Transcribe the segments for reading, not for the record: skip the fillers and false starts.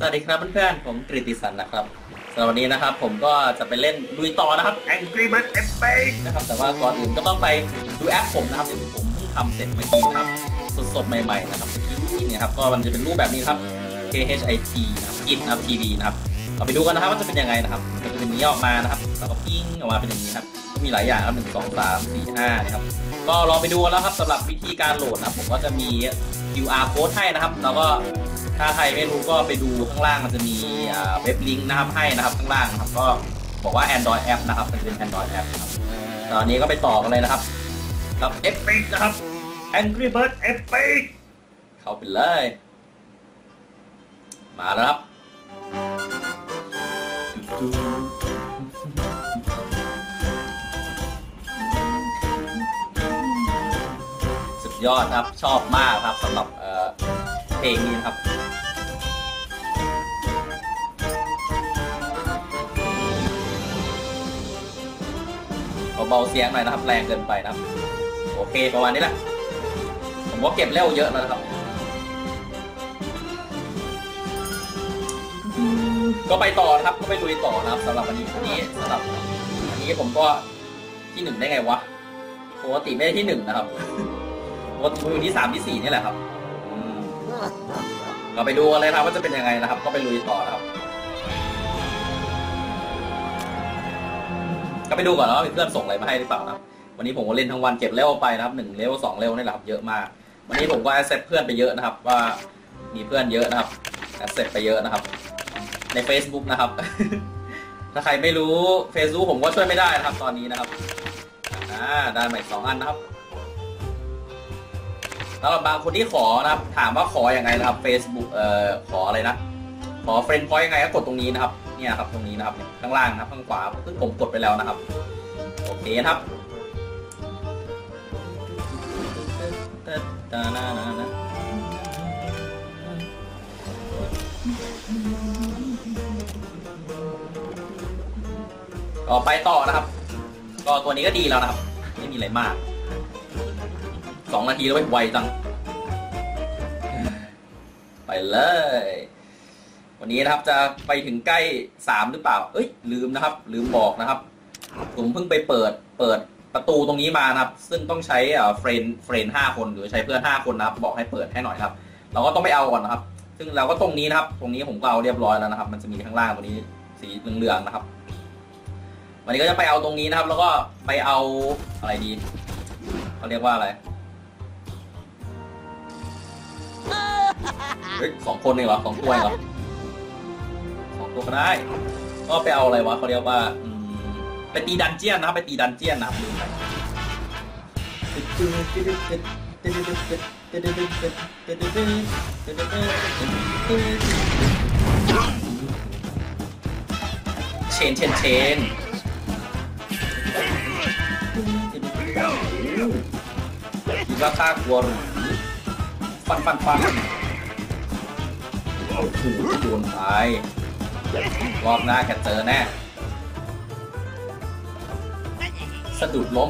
สวัสดีครับเพื่อนๆผมกฤติสันนะครับสำหรับวันนี้นะครับผมก็จะไปเล่นลุยต่อนะครับ Angry Birds Epic นะครับแต่ว่าก่อนอื่นก็ต้องไปดูแอปผมนะครับที่ผมเพิ่งทำเสร็จเมื่อกี้นะครับสดๆใหม่ๆนะครับนี่ครับก็มันจะเป็นรูปแบบนี้ครับ KHIT นะครับ Git นะครับ TV นะครับเราไปดูกันนะครับว่าจะเป็นยังไงนะครับจะเป็นอย่างนี้ออกมานะครับแล้วก็ปิ้งออกมาเป็นอย่างนี้ครับมีหลายอย่างครับ1 2 3 4 5นะครับก็ลองไปดูแล้วครับสำหรับวิธีการโหลดนะครับผมก็จะมี QR code ให้นะครับแล้วก็ถ้าใครไม่รู้ก็ไปดูข้างล่างมันจะมีเว็บลิงก์นะครับให้นะครับข้างล่างนะครับก็บอกว่า Android App นะครับมันเป็น Android App นะครับตอนนี้ก็ไปต่อกันเลยนะครับกับ Epic นะครับ Angry Birds Epic เข้าไปเลยมาแล้วครับสุดยอดครับชอบมากครับสำหรับเพลงนี้นะครับเบาเสียงหน่อยนะครับแรงเกินไปนะครับโอเคประมาณนี้แหละผมก็เก็บเร็วเยอะแล้วนะครับก็ไปต่อนะครับก็ไปลุยต่อนะครับสำหรับวันนี้สำหรับอันนี้ผมก็ที่1ได้ไงวะปกติไม่ได้ที่1นะครับปกติอยู่ที่3ที่4นี่แหละครับเราไปดูกันเลยครับว่าจะเป็นยังไงนะครับก็ไปลุยต่อนะครับก็ไปดูก่อนว่าเพื่อนส่งอะไรมาให้หรือเปล่านะครับวันนี้ผมก็เล่นทั้งวันเก็บเลเวลไปนะครับ1เลเวล2เลเวลนี่แหละครับเยอะมากวันนี้ผมก็แอสเซทเพื่อนไปเยอะนะครับว่ามีเพื่อนเยอะนะครับแอสเซทไปเยอะนะครับใน Facebook นะครับถ้าใครไม่รู้ Facebook ผมก็ช่วยไม่ได้นะครับตอนนี้นะครับได้ใหม่2อันนะครับแล้วบางคนที่ขอนะครับถามว่าขออย่างไงนะครับ Facebook ขออะไรนะขอเฟรนด์พอยต์ยังไงก็กดตรงนี้นะครับเนี่ยครับตรงนี้นะครับข้างล่างนะครับข้างขวาซึ่งผมกดไปแล้วนะครับโอเคครับก็ไปต่อนะครับก็ตัวนี้ก็ดีแล้วนะครับไม่มีอะไรมาก2 นาทีแล้วไวจังไปเลยวันนี้นะครับจะไปถึงใกล้3หรือเปล่าลืมนะครับลืมบอกนะครับผมเพิ่งไปเปิดประตูตรงนี้มานะครับซึ่งต้องใช้เฟรน5 คนหรือใช้เพื่อน5 คนนะครับบอกให้เปิดให้หน่อยครับเราก็ต้องไปเอาก่อนนะครับซึ่งเราก็ตรงนี้นะครับตรงนี้ผมก็เอาเรียบร้อยแล้วนะครับมันจะมีข้างล่างตรงนี้สีเหลืองๆนะครับวันนี้ก็จะไปเอาตรงนี้นะครับแล้วก็ไปเอาอะไรดีเขาเรียกว่าอะไร2 คนเองเหรอ2 ตัวเองเหรอ2 ตัวก็ได้ก็ไปเอาอะไรวะเขาเรียกว่าไปตีดันเจียนนะครับไปตีดันเจียนนะครับเชนคิดว่าฆ่ากลัวหรือฟันโอ้โหโดนไปรอบหน้าแกเจอแน่สะดุดล้ม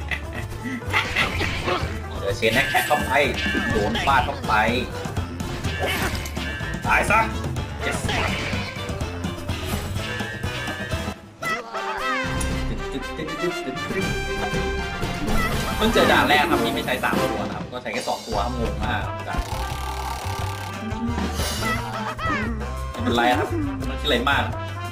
เจอเชนแค่เข้าไปโดนฟาดเข้าไปตายซะเพิ่งเจอด่านแรกครับที่ไม่ใช้3 ตัวนะครับก็ใช้แค่2 ตัวงงมากกันไม่เป็นไรครับไม่ใช่อะไรมาก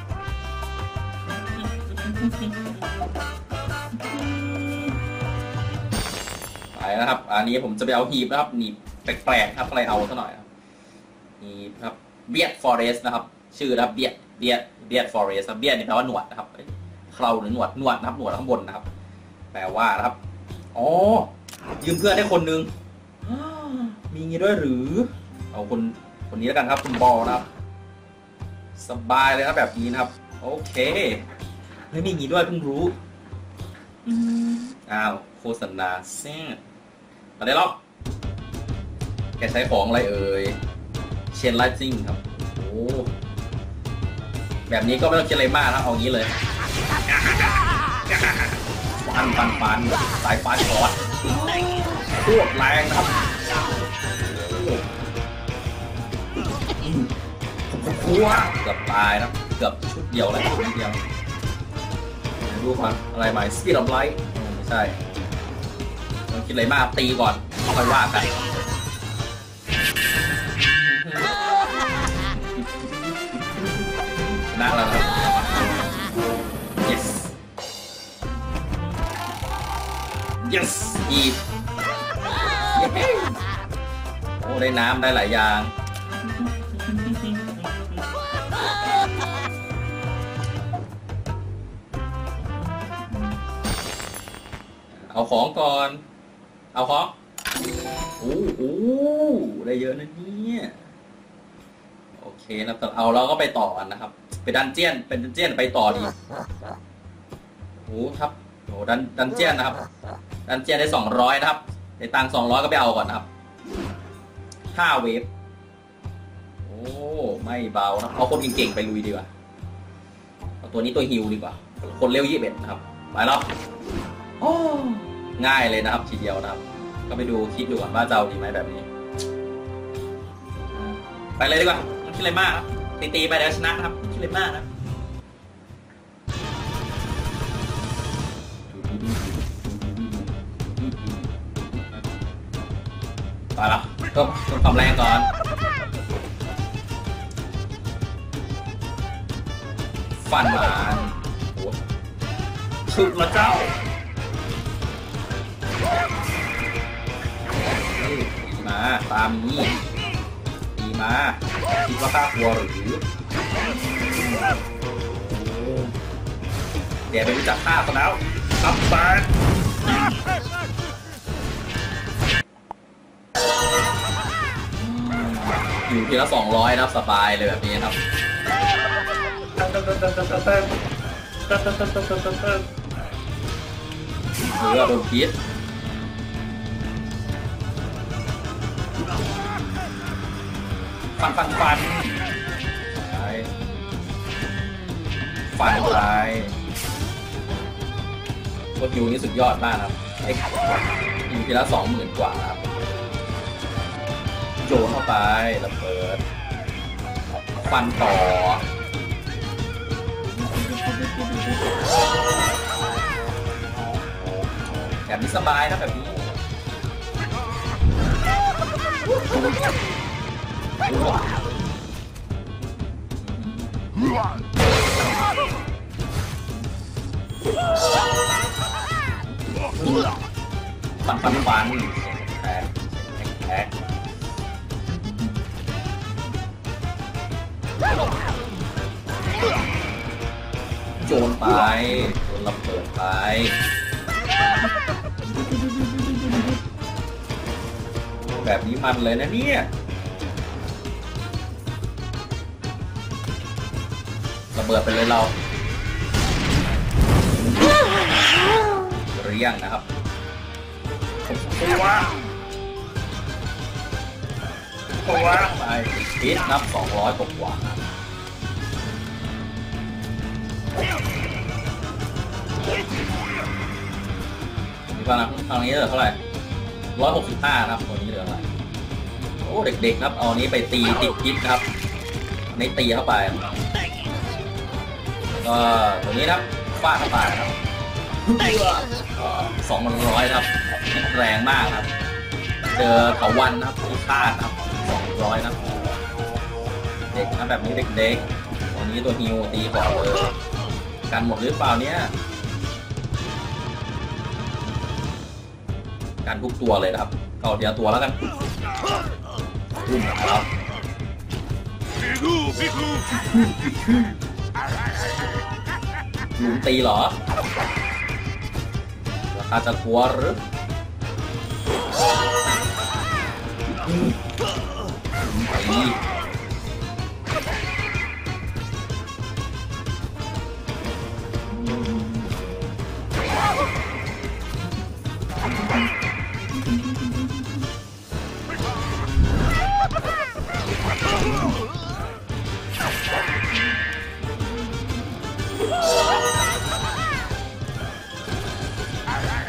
ไปนะครับอันนี้ผมจะไปเอาหีบนะครับหีบแปลกๆครับอะไรเอาซะหน่อยหีบครับเบียดฟอเรสนะครับชื่อนะครับเบียดฟอเรสเบียดนี่แปลว่าหนวดนะครับเคราหรือหนวดนะครับหนวดข้างบนนะครับแปลว่านะครับอ๋อยืมเพื่อนได้คนนึงมีงี้ด้วยหรือเอาคนนี้แล้วกันครับคุณบอลนะครับสบายเลยครับแบบนี้นะครับโอเคไม่มีงี้ด้วยเพิ่งรู้อ้าวโฆษณาแซ่บอะไรหรอกแกใช้ของอะไรเอ่ยเชนไลซิ่งครับโอ้แบบนี้ก็ไม่ต้องคิดอะไรมากนะเอางี้เลยฟันสายฟ้าช็อตโคตรแรงนะครับว้าเกือบตายนะเกือบชุดเดียวแล้วชุดนิดเดียวดูมาอะไรใหม่ Speed of Light ไม่ใช่ต้องคิดอะไรมากตีก่อนค่อยว่ากันนั่งแล้วครับ yes yes อีกโอ้ได้น้ำได้หลายอย่างเอาของก่อนเอาของโอ้ได้เยอะนะเนี่ยโอเคนะแต่เอาเราก็ไปต่อกันนะครับไปดันเจียนเป็นดันเจียนไปต่อดีโอ้ครับโอ้ดันเจียนนะครับดันเจียนได้200นะครับได้ตังค์200ก็ไปเอาก่อนนะครับ5เวฟโอ้ไม่เบานะเอาคนเก่งๆไปลุยดีกว่าเอาตัวนี้ตัวฮิวดีกว่าคนเร็ว21นะครับไปแล้วโอ้ง่ายเลยนะครับทีเดียวนะครับก็ไปดูคิดดูก่อนว่าจะเอาดีไหมแบบนี้ไปเลยดีกว่าไม่คิดอะไรมากครับตีไปแล้วชนะครับไม่คิดอะไรมากนะไปแล้วก็ความแรงก่อนฟันมาโอ้สุดละเจ้าดีมาตามนี้ดีมาคิดว่าข้ากลัวหรือเดี๋ยวไปรู้จักข้าซะแล้วอัพบาร์อยู่ทีละ200นะสบายเลยแบบนี้ครับโดนพิษฟันไปฟันไปตัวฮิวนี่สุดยอดมากครับไอ้ฮิวทีละ20,000 กว่าครับโยนเข้าไประเบิดฟันต่อแบบนี้สบายนะแบบนี้ฟันแท็กโจนไปโดนระเบิดไปแบบนี้มันเลยนะเนี่ยระเบิดไปเลยเราเรียงนะครับตัวไปพิษนับ200 กว่านี่ป่ะนะตอนนี้เหลือเท่าไหร่165ครับตัวนี้เหลืออะไรโอ้เด็กๆครับเอานี้ไปตีติดพิษครับในตีเข้าไปก็ตัวนี้ครับฟาดเข้าไปครับ200ครับแรงมากครับเจอเถาวัลย์นะครับที่คาดครับ200นะเด็กนะแบบนี้เด็กๆตัวนี้ตัวฮิวตีก่อนเลยกันหมดหรือเปล่าเนี่ยการทุกตัวเลยนะครับเอาเดียวตัวแล้วกันรุ่มครับหลุมตีเหรอราคาจะกลัวหรือตี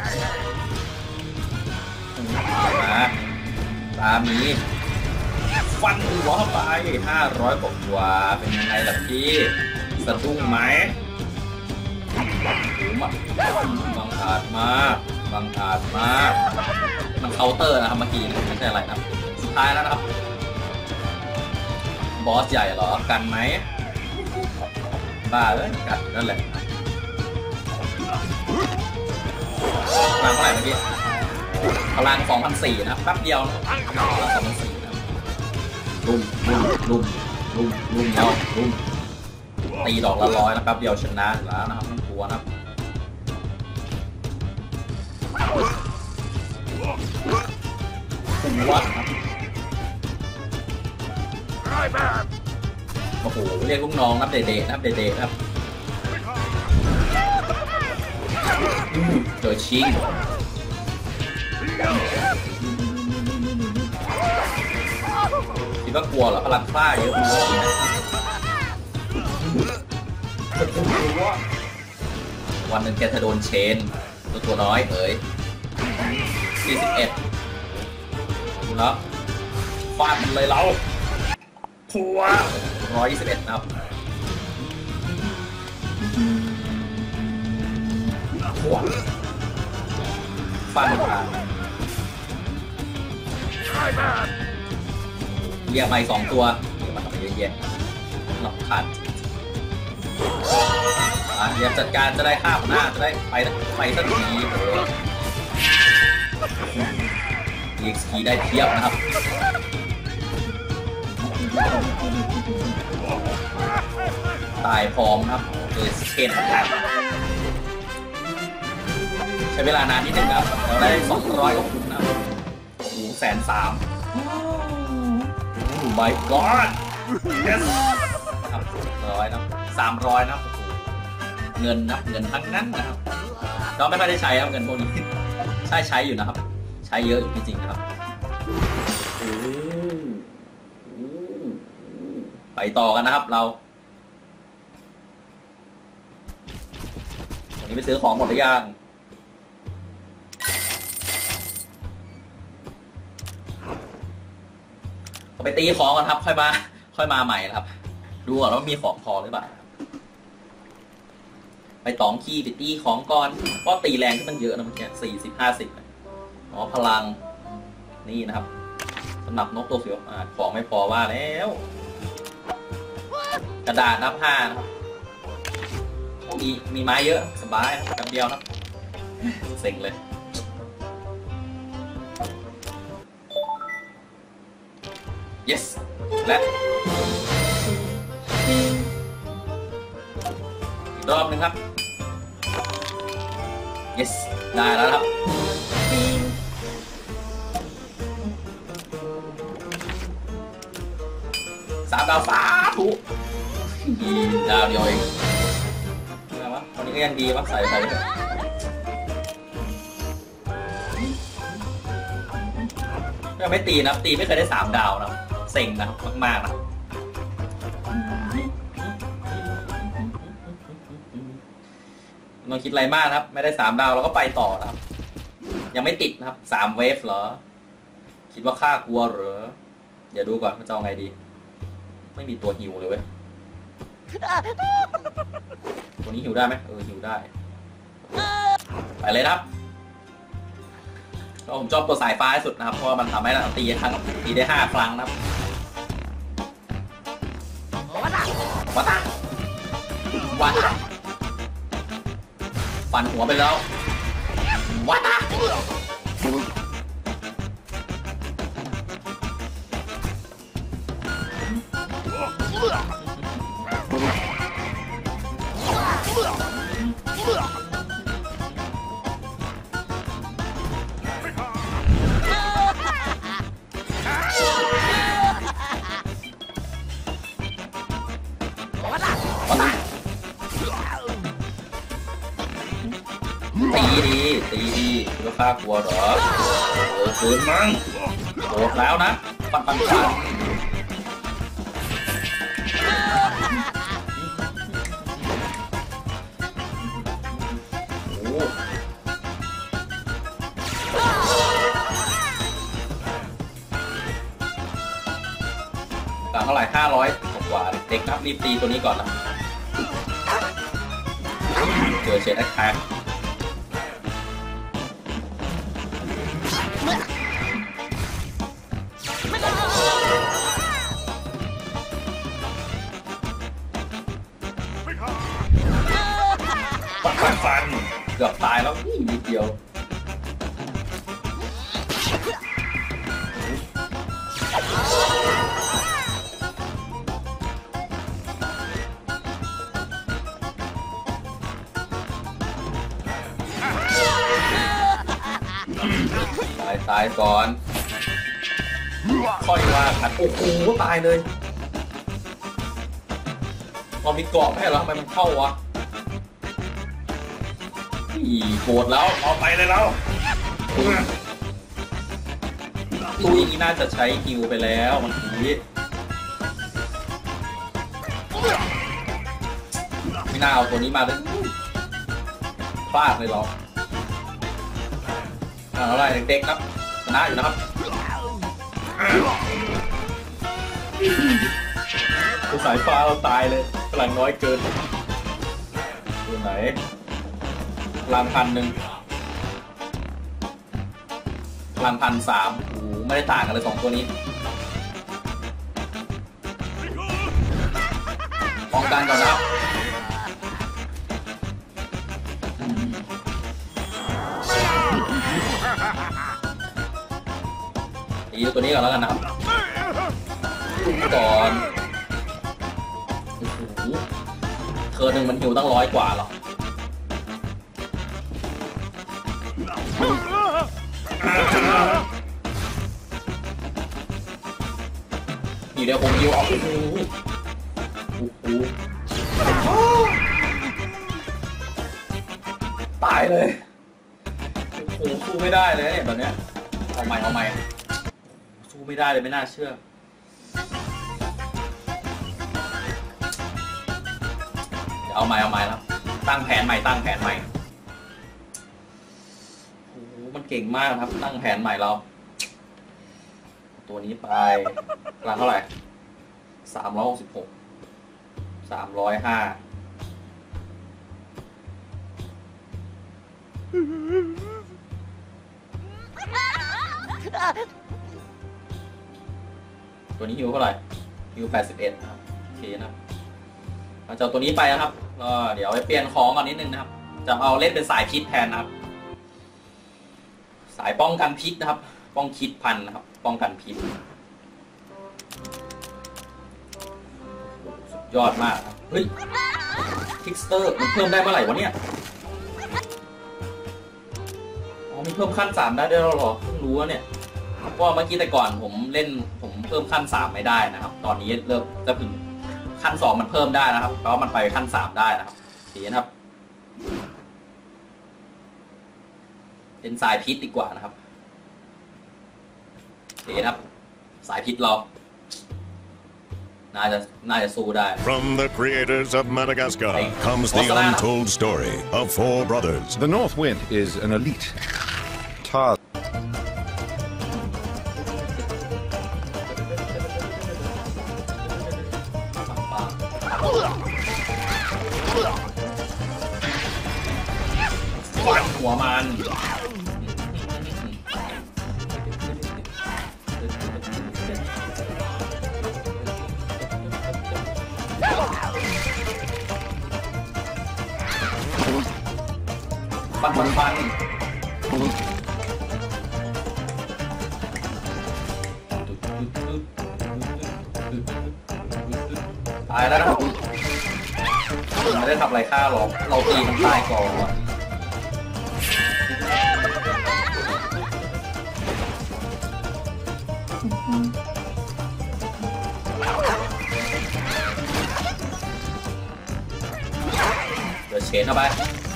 ตามีฟฟันหัวเข้าไป500 กว่าเป็นยังไงล่ะพี่สะดุ้งไหมบังอาจมากบังอาจมากมันเคาน์เตอร์นะครับเมื่อกี้ไม่ใช่อะไรนะสุดท้ายแล้วนะครับบอสใหญ่เหรอกันไหมบ้าเลยกัดนั่นแหละพลังเท่าไหร่เมื่อกี้พลัง 2,400 นะครับแป๊บเดียวนะพลัง 2,400 นะลุ่มแล้วลุ่มตีดอกละ100นะครับเดียวชนะแล้วนะครับทั้งตัวนะครับวัดโอ้โหเรียกลูกน้องนับเดะนับเดะครับเจอชิงคิดว่ากลัวเหรอพลังฟ้าเยอะมากวันหนึ่งแกจะโดนเชนตัวน้อยเอ๋ย41ดูแล้วฟาดมันเลยเราพัว121นะครับพัวฟาดมันมาเรียกไป2 ตัวมันทำไปเยอะแยะหลอกขาดเดี๋ยวจัดการจะได้ข้ามหน้าจะได้ไปสักทีEXP ได้เทียบนะครับตายพร้อมครับเจอเชนใช้เวลานานนิดนึงครับเราได้200 กว่าคุณนะโอ้โห130,000โอ้ my god yes ครับ100นะ300นะเงินนะเงินทั้งนั้นนะครับเราไม่ค่อยได้ใช้ครับเงินพวกนี้ใช้อยู่นะครับใช้เยอะอยู่จริงๆนะครับไปต่อกันนะครับเราวันนี้ไปซื้อของหมดหรือยังไปตีของกันครับค่อยมาใหม่นะครับดูก่อนว่ามีของพอหรือเปล่าไปตองขี้ไปตีของก่อนเพราะตีแรงที่มันเยอะนะเมื่อกี้40-50อ๋อพลังนี่นะครับสำหรับนกตัวเสียวของไม่พอว่าแล้วกระดาษนับ5นะครับมีไม้เยอะสบายแป๊บเดียวครับเซ็งเลยyes และอีกรอบนึงครับ yes ได้แล้วครับ3 ดาวถูกดาวเดียวเองอะไรวะวันนี้ก็ยังดีวะใส่ยังไม่ตีนะตีไม่เคยได้3 ดาวนะเซ็งนะครับมากๆนะไม่คิดอะไรมากครับไม่ได้3 ดาวเราก็ไปต่อนะครับยังไม่ติดนะครับ3 เวฟเหรอคิดว่าข้ากลัวเหรอเดี๋ยวดูก่อนว่าจะเอาไงดีไม่มีตัวฮิวเลยเว้ยตัวนี้ฮิวได้ไหมฮิวได้ไปเลยครับก็ผมชอบตัวสายฟ้าที่สุดนะครับเพราะว่ามันทำให้เราตีได้5 ครั้งนะครับวัดฟันหัวไปแล้ววัดตีดีก็ฆ่ากลัวเหรอคืนมั้งโหดแล้วนะปันต่างเท่าไหร่500กว่าเด็กนะครับรีบตีตัวนี้ก่อนนะเจอเชดแอคแท็กฟันเกือบตายแล้วนิดเดียวตายก่อนค่อยว่ากันโอ้โหตายเลยเรามีเกาะไม่เหรอทำไมมันเข้าวะโกรธแล้วเอาไปเลยแล้วตู้นี้น่าจะใช้ฮิวไปแล้วมันทีไม่น่าเอาตัวนี้มาเลยพลาดเลยหรออะไรเด็กๆครับชนะอยู่นะครับตัวสายฟ้าเราตายเลยพลังน้อยเกินตัวไหนพลัง1,000พลัง1,300โอ้ไม่ได้ต่างกันเลย2ตัวนี้ป้องกันก่อนนะครับตีตัวนี้ก่อนแล้วกันนะครับก่อนเธอหนึ่งมันหิวตั้ง100 กว่าหรอนี่เดี๋ยวผมหิวออกตายเลยโอ้โหสู้ไม่ได้เลยเนี่ยแบบเนี้ยเอาใหม่สู้ไม่ได้เลยไม่น่าเชื่อเดี๋ยวเอาใหม่แล้วตั้งแผนใหม่โอ้โหมันเก่งมากครับตั้งแผนใหม่เราตัวนี้ไปราคาเท่าไหร่366 305ตัวนี้ฮิวเท่าไหร่ฮิว81นะครับโอเคนะครับเราจะเอาตัวนี้ไปนะครับก็เดี๋ยวไปเปลี่ยนของก่อนนิดนึงนะครับจะเอาเล่นเป็นสายพิษแทนนะครับสายป้องกันพิษนะครับป้องคิดพันนะครับป้องกันพิษสุดยอดมากครับเฮ้ยคิกสเตอร์มันเพิ่มได้เมื่อไหร่วะเนี่ยมีเพิ่มขั้น3ได้ด้วยหรอเพิ่งรู้ว่าเนี่ยเพราะเมื่อกี้แต่ก่อนผมเล่นผมเพิ่มขั้น3ไม่ได้นะครับตอนนี้เริ่มจะถึงขั้น2มันเพิ่มได้นะครับเพราะมันไปขั้น3ได้นะครับสีนะครับเป็นสายพิษดีกว่านะครับสีนะครับสายพิษเราน่าจะสู้ได้ From the creators of Madagascar comes the untold story of 4 brothers. The North Wind is an elite Tar. ฟันหัวมันฟันตายแล้วนะครับไม่ได้ทำอะไรฆ่าหรอกเราตีมันตายก่อนเดี๋ยวเชนเข้าไป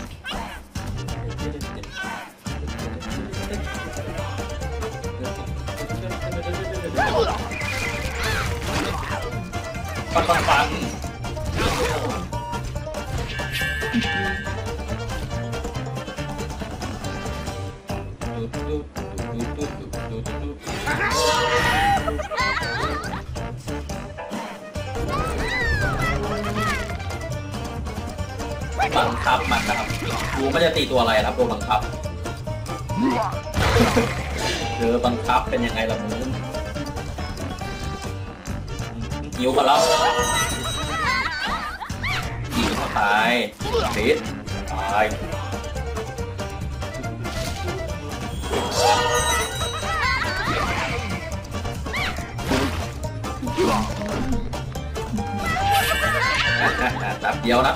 ฟันคับมันนะครับดูไม่จะตีตัวอะไรครับโดนบังคับบังคับเป็นยังไงล่ะมึงหิวก่อนแล้วยิงเข้าตายปิดตายแบบเดียวนะ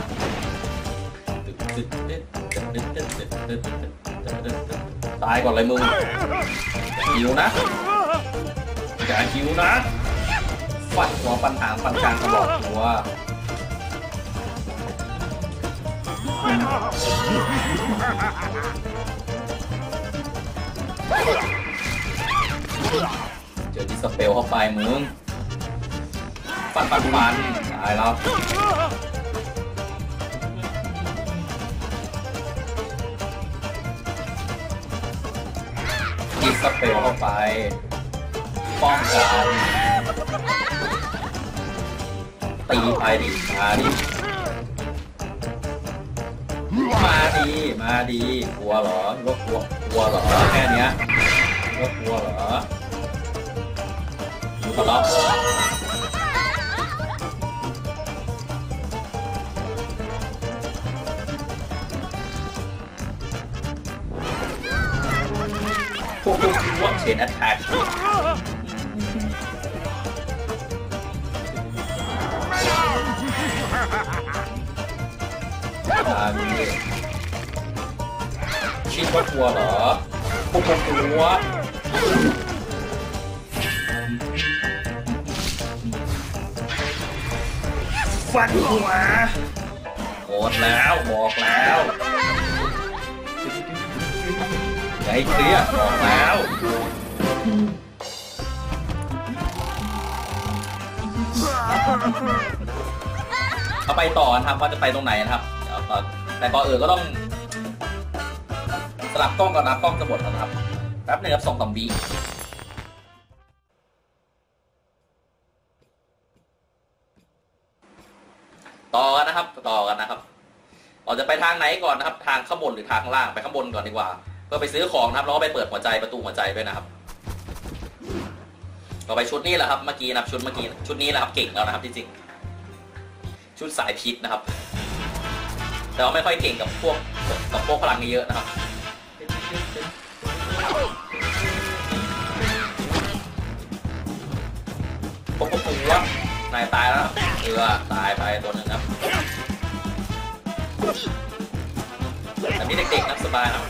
ตายก่อนเลยมึงหิวนะอย่าหิวนะฟันหัวฟันหางฟันกลางกระบอกหัวเจอดิสเปลเข้าไปมึงฟันตายแล้วดิสเปลเข้าไปป้องกันตีไปดิมาดีกลัวเหรอกลัวเหรอแค่เนี้ยก็กลัวเหรอดูตลอดพวกวัดเชนแอตแทกชิดว่ากลัวเหรอพวกกลัวฟันหัวโหดแล้วบอกแล้วไอ้เครียดบอกแล้วเอาไปต่อนะครับว่าจะไปตรงไหนนะครับแต่ก่อนอื่นก็ต้องสลับกล้องก่อนนะกล้องจะหมดแล้วนะครับแป๊บนึงครับ2-3 วิต่อกันนะครับเราจะไปทางไหนก่อนนะครับทางข้างบนหรือทางข้างล่างไปข้างบนก่อนดีกว่าเพื่อไปซื้อของนะครับแล้วก็ไปเปิดประตูหัวใจด้วยนะครับเราไปชุดนี้แหละครับเมื่อกี้นะครับชุดนี้แหละครับเก่งแล้วนะครับที่จริงชุดสายพิษนะครับแต่ว่าไม่ค่อยเก่งกับพวกพลังเยอะนะครับพวกว่านายตายแล้วตายไปตัวหนึ่งครับแต่นี่เด็กๆนะสบายนะ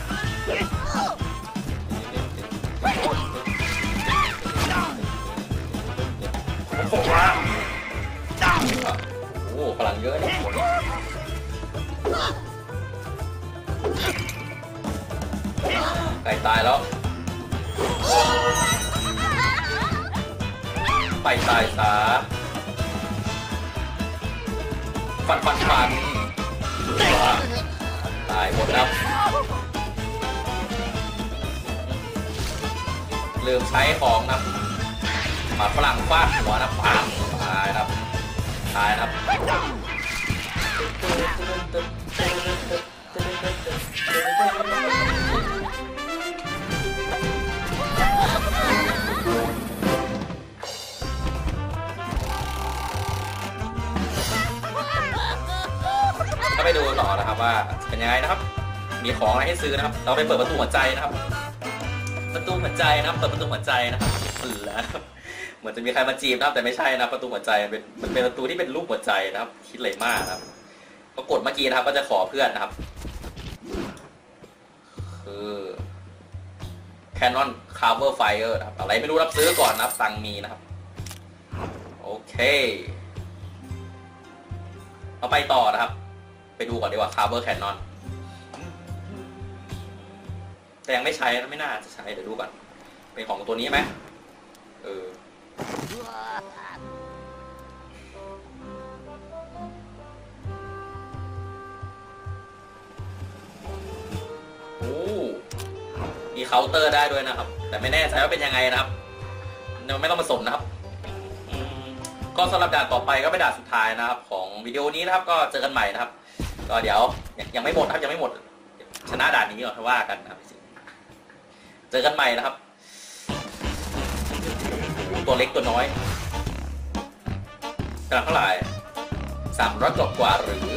พวกว่าโอ้พลังเยอะเลยไก่ตายแล้วไปตายซะฟันตายหมดแล้วลืมใช้ของนะหมาฝรั่งฟาดหัวนะตายครับก็ไปดูต่อนะครับว่าเป็นยังไงนะครับมีของอะไรให้ซื้อนะครับเราไปเปิดประตูหัวใจนะครับเปิดประตูหัวใจนะครับแล้วเหมือนจะมีใครมาจีบนะครับแต่ไม่ใช่นะประตูหัวใจมันเป็นประตูที่เป็นรูปหัวใจนะครับคิดเลยมากนะครับก็กดเมื่อกี้นะครับก็จะขอเพื่อนนะครับคือ Canon Cover Fire นะครับอะไรไม่รู้รับซื้อก่อนนะครับตังมีนะครับโอเคเอาไปต่อนะครับไปดูก่อนดีกว่า Cover Canon แต่ยังไม่ใช้นะไม่น่าจะใช้เดี๋ยวดูก่อนเป็นของตัวนี้ไหมมีเคาน์เตอร์ได้ด้วยนะครับแต่ไม่แน่ใจว่าเป็นยังไงนะครับไม่ต้องมาสนนะครับก็สำหรับด่านต่อไปก็เป็นด่านสุดท้ายนะครับของวิดีโอนี้นะครับก็เจอกันใหม่นะครับก็เดี๋ยวยังไม่หมดครับยังไม่หมดชนะด่านนี้ก่อนว่ากันนะครับเจอกันใหม่นะครับตัวเล็กตัวน้อยกำลังเท่าไหร่300 กว่าหรือ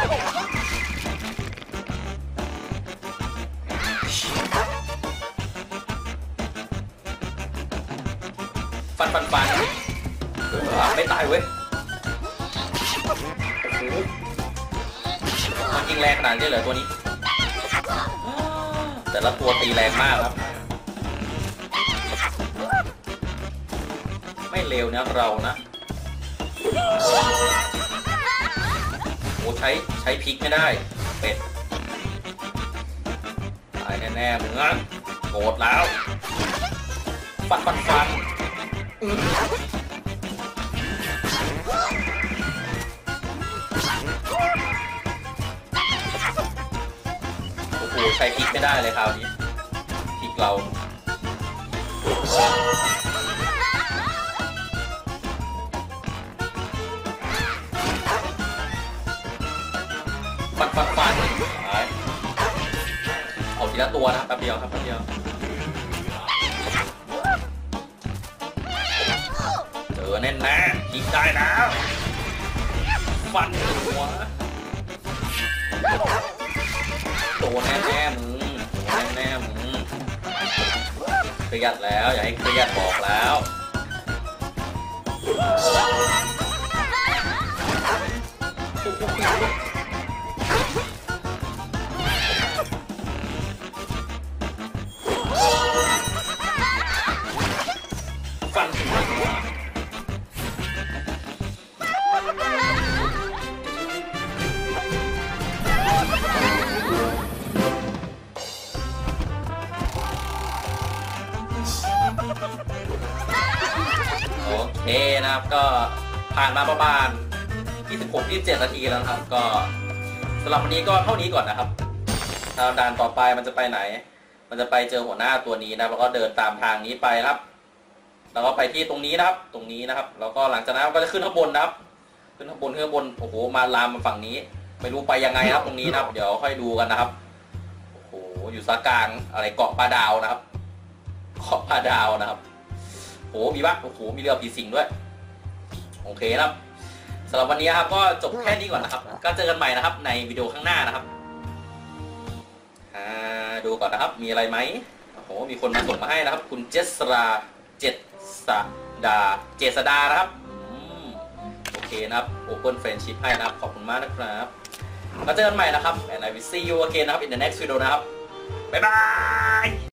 ฟันไม่ตายเว้ยมันยิงแรงขนาดนี้เลยตัวนี้แต่ละตัวตีแรงมากครับไม่เร็วนะเรานะโอ้ใช้พลิกไม่ได้เป็ดตายแน่ๆมึงอ่ะโกรธแล้วฟันโอ้โหใช้พลิกไม่ได้เลยคราวนี้พลิกเราฟันเอาทีละตัวนะแป๊บเดียวครับแป๊บเดียวเจอแน่นๆยิงได้แล้วฟันหัวตัวแน่ๆมึงเครียดแล้วอย่าให้เครียดบอกแล้วฟันถึงหัวโอเคนะครับก็ผ่านมาประมาณ 26-27 นาทีแล้วครับก็สำหรับวันนี้ก็เท่านี้ก่อนนะครับด่านต่อไปมันจะไปไหนมันจะไปเจอหัวหน้าตัวนี้นะแล้วก็เดินตามทางนี้ไปครับแล้วก็ไปที่ตรงนี้นะครับแล้วก็หลังจากนั้นก็จะขึ้นข้างบนนะครับขึ้นข้างบนโอ้โหมาลามมาฝั่งนี้ไม่รู้ไปยังไงครับตรงนี้นะครับเดี๋ยวค่อยดูกันนะครับโอ้โหอยู่ซะกลางอะไรเกาะปลาดาวนะครับโอ้โหมีบ้างโอ้โหมีเรือผีสิงด้วยโอเคครับสำหรับวันนี้ครับก็จบแค่นี้ก่อนนะครับก็เจอกันใหม่นะครับในวิดีโอข้างหน้านะครับดูก่อนนะครับมีอะไรไหมโอ้โหมีคนมาส่งมาให้นะครับคุณเจษดานะครับโอเคนะครับ Open Friendship ให้นะครับขอบคุณมากนะครับแล้วเจอกันใหม่นะครับ and I will see you again นะครับ in the next video นะครับบ๊ายบาย